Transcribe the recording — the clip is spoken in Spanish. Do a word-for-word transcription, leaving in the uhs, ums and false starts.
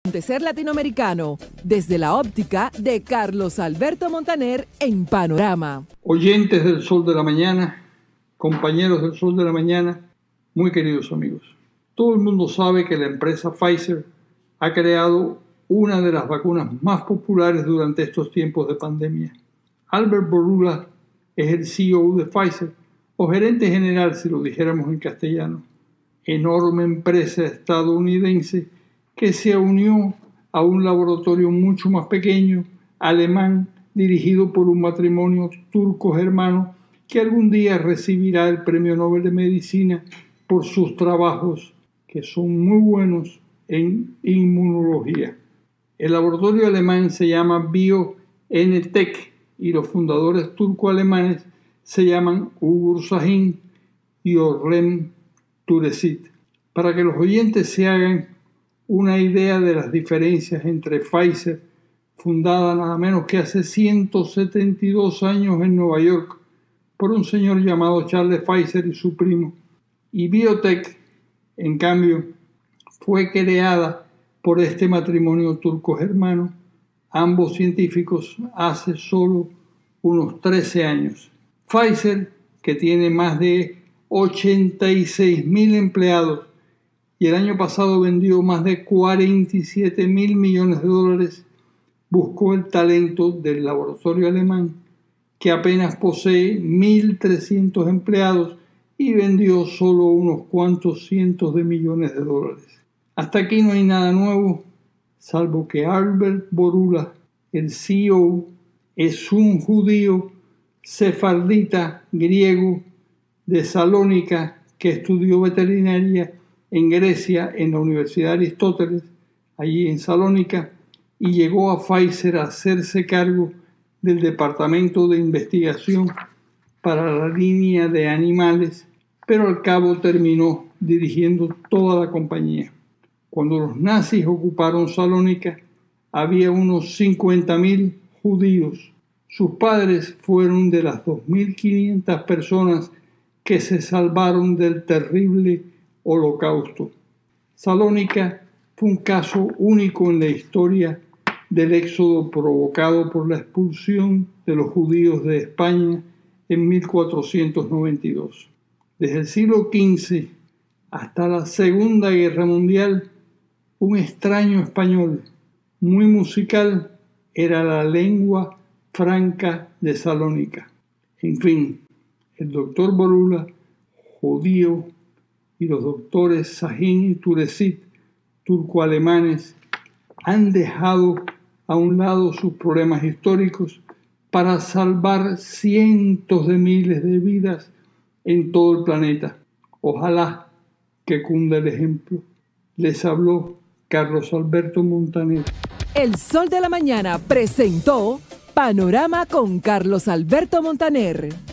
Acontecer latinoamericano, desde la óptica de Carlos Alberto Montaner en Panorama. Oyentes del Sol de la Mañana, compañeros del Sol de la Mañana, muy queridos amigos. Todo el mundo sabe que la empresa Pfizer ha creado una de las vacunas más populares durante estos tiempos de pandemia. Albert Bourla es el C E O de Pfizer, o gerente general si lo dijéramos en castellano, enorme empresa estadounidense que se unió a un laboratorio mucho más pequeño, alemán, dirigido por un matrimonio turco-germano que algún día recibirá el Premio Nobel de Medicina por sus trabajos, que son muy buenos en inmunología. El laboratorio alemán se llama BioNTech y los fundadores turco-alemanes se llaman Ugur Sahin y Orlem Turesit. Para que los oyentes se hagan una idea de las diferencias entre Pfizer, fundada nada menos que hace ciento setenta y dos años en Nueva York por un señor llamado Charles Pfizer y su primo, y BioNTech, en cambio, fue creada por este matrimonio turco-germano, ambos científicos, hace solo unos trece años. Pfizer, que tiene más de ochenta y seis mil empleados y el año pasado vendió más de cuarenta y siete mil millones de dólares, buscó el talento del laboratorio alemán, que apenas posee mil trescientos empleados y vendió solo unos cuantos cientos de millones de dólares. Hasta aquí no hay nada nuevo, salvo que Albert Bourla, el C E O, es un judío sefardita griego de Salónica que estudió veterinaria en Grecia en la Universidad de Aristóteles, allí en Salónica, y llegó a Pfizer a hacerse cargo del departamento de investigación para la línea de animales, pero al cabo terminó dirigiendo toda la compañía. Cuando los nazis ocuparon Salónica, había unos cincuenta mil judíos. Sus padres fueron de las dos mil quinientas personas que se salvaron del terrible Holocausto. Salónica fue un caso único en la historia del éxodo provocado por la expulsión de los judíos de España en mil cuatrocientos noventa y dos. Desde el siglo quince hasta la Segunda Guerra Mundial, un extraño español muy musical era la lengua franca de Salónica. En fin, el doctor Bourla, judío, y los doctores Sahin y Turesit, turco-alemanes, han dejado a un lado sus problemas históricos para salvar cientos de miles de vidas en todo el planeta. Ojalá que cunda el ejemplo. Les habló Carlos Alberto Montaner. El Sol de la Mañana presentó Panorama con Carlos Alberto Montaner.